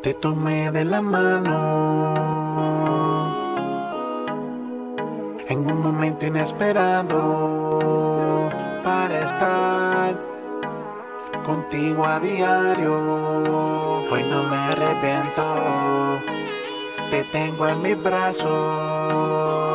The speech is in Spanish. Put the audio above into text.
Te tomé de la mano en un momento inesperado para estar contigo a diario. Hoy no me arrepiento, te tengo en mis brazos.